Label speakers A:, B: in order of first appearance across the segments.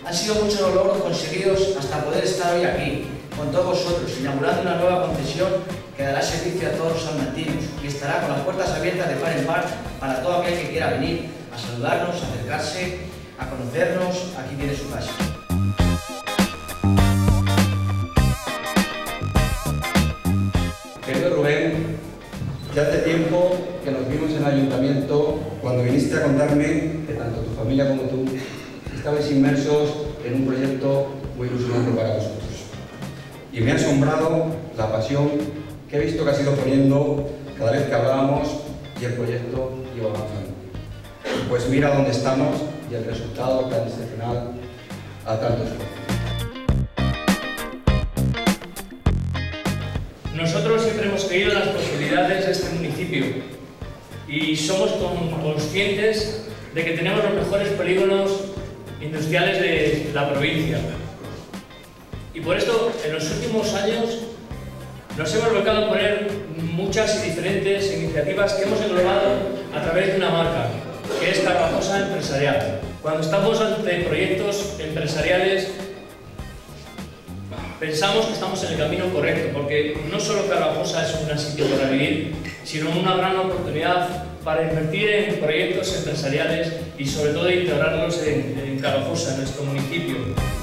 A: Han sido muchos los logros conseguidos hasta poder estar hoy aquí, con todos vosotros, inaugurando una nueva concesión que dará servicio a todos los salmantinos y estará con las puertas abiertas de par en par para todo aquel que quiera venir a saludarnos, a acercarse, a conocernos. Aquí tiene su casa.
B: Querido Rubén, ya hace tiempo que nos vimos en el ayuntamiento cuando viniste a contarme que tanto tu familia como tú estabais inmersos en un proyecto muy ilusionante para vosotros. Y me ha asombrado la pasión que he visto que has ido poniendo cada vez que hablábamos y el proyecto iba avanzando. Pues mira dónde estamos y el resultado tan excepcional a tanto esfuerzo.
C: Nosotros siempre hemos creído en las posibilidades de este municipio y somos conscientes de que tenemos los mejores polígonos industriales de la provincia. Y por esto, en los últimos años, nos hemos volcado a poner muchas y diferentes iniciativas que hemos englobado a través de una marca, que es Carvajosa Empresarial. Cuando estamos ante proyectos empresariales, pensamos que estamos en el camino correcto, porque no solo Carvajosa es un gran sitio para vivir, sino una gran oportunidad para invertir en proyectos empresariales y sobre todo integrarlos en Carvajosa, en nuestro municipio.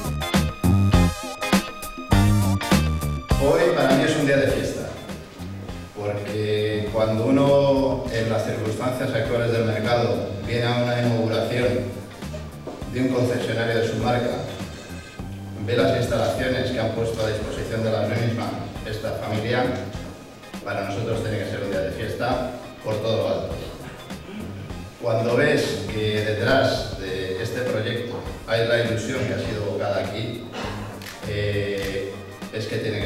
D: Hoy para mí es un día de fiesta, porque cuando uno en las circunstancias actuales del mercado viene a una inauguración de un concesionario de su marca, ve las instalaciones que han puesto a disposición de la misma esta familia, para nosotros tiene que ser un día de fiesta por todo lo alto. Cuando ves que detrás de este proyecto hay la ilusión que ha sido evocada aquí, es que tiene